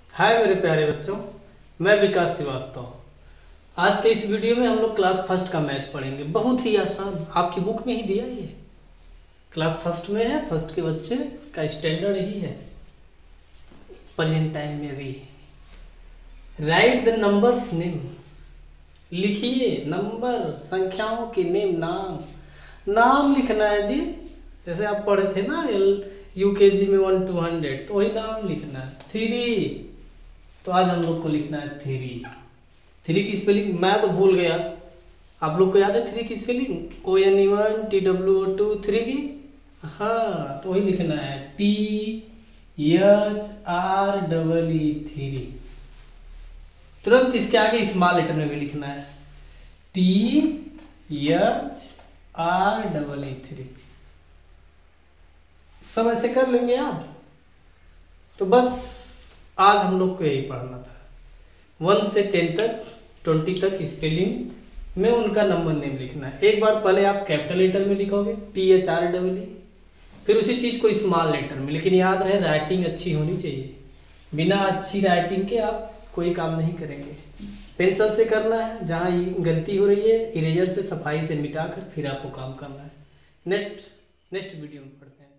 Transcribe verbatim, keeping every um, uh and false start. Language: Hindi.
हाय मेरे प्यारे बच्चों, मैं विकास श्रीवास्तव। आज के इस वीडियो में हम लोग क्लास फर्स्ट का मैथ पढ़ेंगे। बहुत ही आसान, आपकी बुक में ही दिया ही है। क्लास फर्स्ट में है, फर्स्ट के बच्चे का स्टैंडर्ड ही है प्रेजेंट टाइम में भी। राइट द नंबर्स नेम, लिखिए नंबर, संख्याओं के नेम, नाम नाम लिखना है जी। जैसे आप पढ़े थे ना एल यूकेजी में वन टू हंड्रेड, तो वही नाम लिखना है। थ्री, तो आज हम लोग को लिखना है थ्री। थ्री की स्पेलिंग मैं तो भूल गया, आप लोग को याद है थ्री की spelling? O N E one T W O two, three की। हाँ, तो वही लिखना है T H R double E, three. तुरंत इसके आगे स्मॉल लेटर में भी लिखना है T H R double E, three. सब ऐसे कर लेंगे आप। तो बस आज हम लोग को यही पढ़ना था। वन से टेन तक, ट्वेंटी तक स्पेलिंग में उनका नंबर नेम लिखना है। एक बार पहले आप कैपिटल लेटर में लिखोगे T H R double E, फिर उसी चीज़ को स्मॉल लेटर में। लेकिन याद रहे, राइटिंग अच्छी होनी चाहिए। बिना अच्छी राइटिंग के आप कोई काम नहीं करेंगे। पेंसिल से करना है, जहाँ गलती हो रही है इरेजर से सफाई से मिटाकर फिर आपको काम करना है। नेक्स्ट नेक्स्ट वीडियो में पढ़ते हैं।